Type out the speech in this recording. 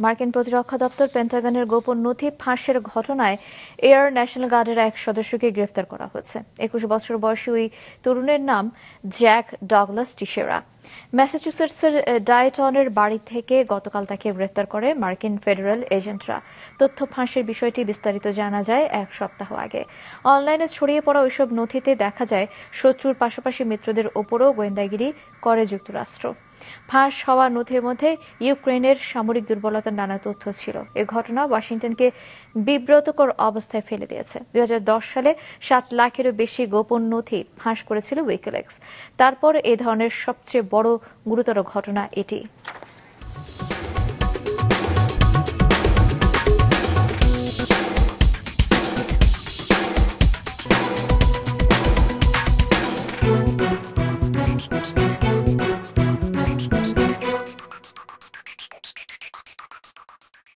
মার্কিন প্রতিরক্ষা দপ্তর পেন্টাগনের গোপন নথি ফাঁসের ঘটনায় এয়ার ন্যাশনাল গার্ডের এক সদস্যকে গ্রেফতার করা হয়েছে। 21 বছর বয়সী ওই তরুণের নাম জ্যাক ডগলাস টিশেরা। ম্যাসাচুসেটসের ডায়টনের বাড়ি থেকে গতকাল তাকে গ্রেফতার করে মার্কিন ফেডারেল এজেন্টরা। তথ্য ফাঁসের বিষয়টি বিস্তারিত জানা যায় এক সপ্তাহ আগে। অনলাইনে ছড়িয়ে পড়া ওইসব নথিতে দেখা যায় শত্রুর পাশাপাশি মিত্রদের ওপরও গোয়েন্দাগিরি করে যুক্তরাষ্ট্র। ফাঁস হওয়া নথির মধ্যে ইউক্রেনের সামরিক দুর্বলতার নানা তথ্য ছিল। এ ঘটনা ওয়াশিংটনকে বিব্রতকর অবস্থায় ফেলে দিয়েছে। 2010 সালে 7 লাখেরও বেশি গোপন নথি ফাঁস করেছিল উইকিলিক্স। তারপর এ ধরনের সবচেয়ে বড় গুরুতর ঘটনা এটি।